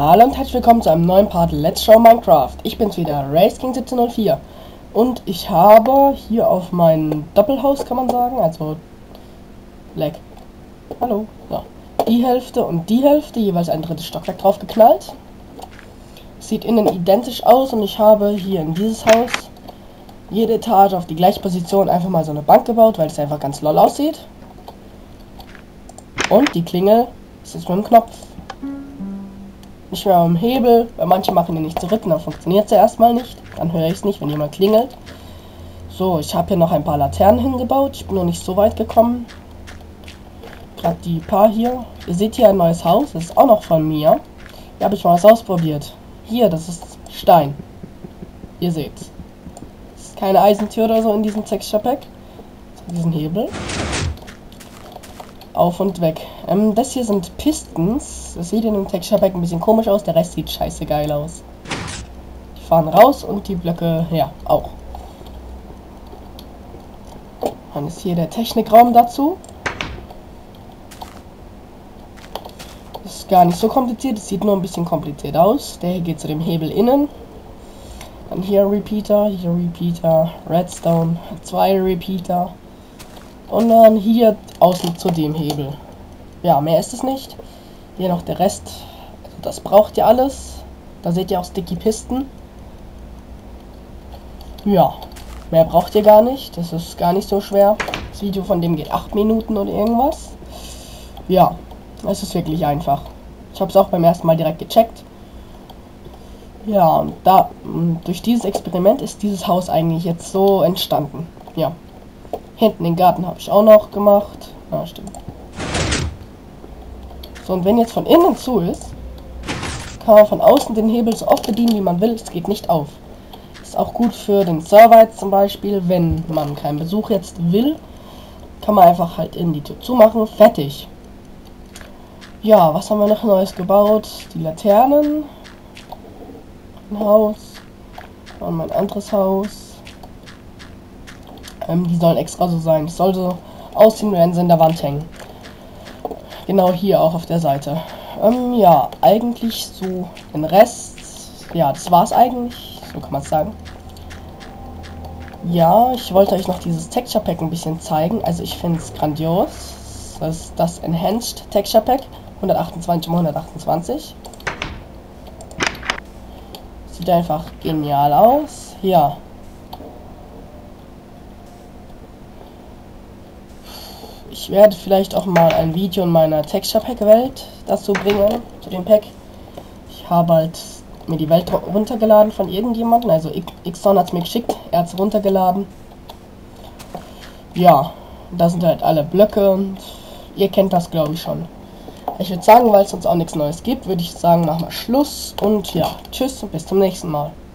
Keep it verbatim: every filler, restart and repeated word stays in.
Hallo und herzlich willkommen zu einem neuen Part Let's Show Minecraft. Ich bin's wieder, RaceKing siebzehn null vier. Und ich habe hier auf mein Doppelhaus, kann man sagen, also Leck. Hallo. Ja. Die Hälfte und die Hälfte, jeweils ein drittes Stockwerk drauf geknallt. Sieht innen identisch aus und ich habe hier in dieses Haus jede Etage auf die gleiche Position einfach mal so eine Bank gebaut, weil es einfach ganz lol aussieht. Und die Klingel ist jetzt mit dem Knopf. Nicht mehr am Hebel, weil manche machen den nicht zu Ritten, dann funktioniert es ja erstmal nicht. Dann höre ich es nicht, wenn jemand klingelt. So, ich habe hier noch ein paar Laternen hingebaut. Ich bin noch nicht so weit gekommen. Gerade die paar hier. Ihr seht hier ein neues Haus, das ist auch noch von mir. Hier habe ich mal was ausprobiert. Hier, das ist Stein. Ihr seht's. Es ist keine Eisentür oder so in diesem Texture Pack. So, diesen Hebel. Auf und weg. Ähm, das hier sind Pistons. Das sieht in dem Texture Pack ein bisschen komisch aus. Der Rest sieht scheiße geil aus. Die fahren raus und die Blöcke, ja, auch. Dann ist hier der Technikraum dazu. Das ist gar nicht so kompliziert. Es sieht nur ein bisschen kompliziert aus. Der hier geht zu dem Hebel innen. Dann hier Repeater, hier Repeater, Redstone, zwei Repeater. Und dann hier außen zu dem Hebel. Ja, mehr ist es nicht. Hier noch der Rest. Das braucht ihr alles. Da seht ihr auch Sticky Pisten. Ja, mehr braucht ihr gar nicht. Das ist gar nicht so schwer. Das Video von dem geht acht Minuten oder irgendwas. Ja, es ist wirklich einfach. Ich habe es auch beim ersten Mal direkt gecheckt. Ja, und da durch dieses Experiment ist dieses Haus eigentlich jetzt so entstanden. Ja. Hinten den Garten habe ich auch noch gemacht. Ja, stimmt. So, und wenn jetzt von innen zu ist, kann man von außen den Hebel so oft bedienen, wie man will. Es geht nicht auf. Ist auch gut für den Server jetzt zum Beispiel. Wenn man keinen Besuch jetzt will, kann man einfach halt in die Tür zumachen. Fertig. Ja, was haben wir noch Neues gebaut? Die Laternen. Ein Haus. Und mein anderes Haus. Ähm, die sollen extra so sein. Es soll so aussehen, wenn sie in der Wand hängen. Genau hier auch auf der Seite. Ähm, ja, eigentlich so den Rest. Ja, das war's eigentlich. So kann man es sagen. Ja, ich wollte euch noch dieses Texture Pack ein bisschen zeigen. Also ich finde es grandios. Das ist das Enhanced Texture Pack. hundertachtundzwanzig mal hundertachtundzwanzig. Sieht einfach genial aus. Ja. Ich werde vielleicht auch mal ein Video in meiner Texture Pack Welt dazu bringen, zu dem Pack. Ich habe halt mir die Welt runtergeladen von irgendjemandem, also Xon hat es mir geschickt, er hat es runtergeladen. Ja, da sind halt alle Blöcke und ihr kennt das, glaube ich, schon. Ich würde sagen, weil es uns auch nichts Neues gibt, würde ich sagen, machen wir Schluss und ja, tschüss und bis zum nächsten Mal.